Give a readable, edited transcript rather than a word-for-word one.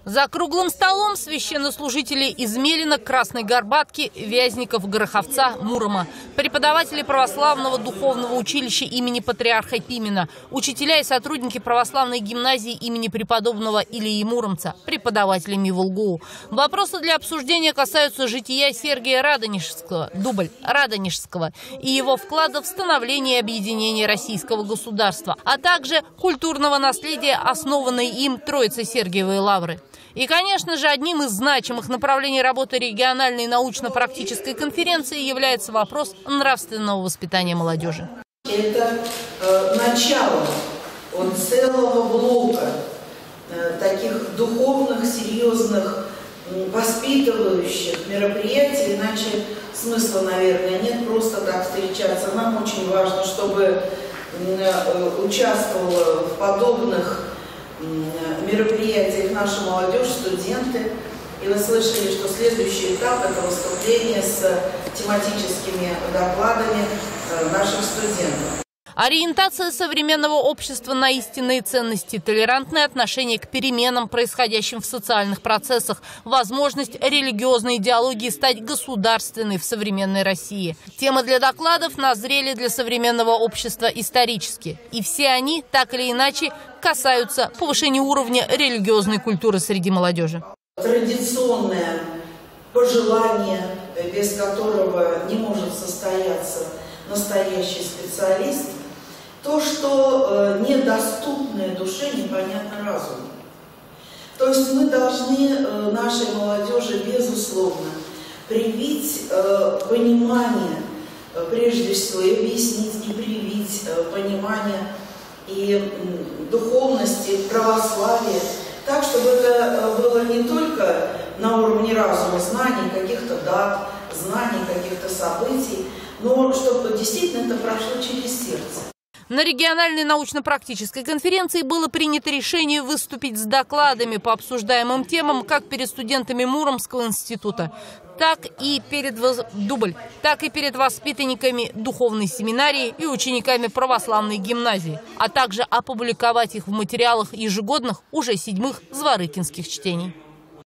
За круглым столом священнослужители из Мелина, Красной Горбатки, Вязников, Гороховца, Мурома, преподаватели православного духовного училища имени патриарха Пимена, учителя и сотрудники православной гимназии имени преподобного Илии Муромца, преподаватели МИВЛГУ. Вопросы для обсуждения касаются жития Сергия Радонежского, Дубль Радонежского и его вклада в становление и объединение российского государства, а также культурного наследия, основанной им Троицы Сергиевой Лавры. И, конечно же, одним из значимых направлений работы региональной научно-практической конференции является вопрос нравственного воспитания молодежи. Это начало целого блока таких духовных, серьезных, воспитывающих мероприятий, иначе смысла, наверное, нет просто так встречаться. Нам очень важно, чтобы участвовала в подобных мероприятиях наша молодежь, студенты. И вы слышали, что следующий этап – это выступление с тематическими докладами наших студентов. Ориентация современного общества на истинные ценности, толерантное отношение к переменам, происходящим в социальных процессах, возможность религиозной идеологии стать государственной в современной России. Темы для докладов назрели для современного общества исторически. И все они, так или иначе, касаются повышения уровня религиозной культуры среди молодежи. Традиционное пожелание, без которого не может состояться настоящий специалист, то, что недоступное душе, непонятно разуму. То есть мы должны нашей молодежи, безусловно, привить понимание, прежде всего, и объяснить, и привить понимание и духовности, православия, так, чтобы это было не только на уровне разума, знаний, каких-то дат, знаний, каких-то событий, но чтобы действительно это прошло через сердце. На региональной научно-практической конференции было принято решение выступить с докладами по обсуждаемым темам как перед студентами Муромского института, так и перед воспитанниками духовной семинарии и учениками православной гимназии, а также опубликовать их в материалах ежегодных уже 7-х зворыкинских чтений.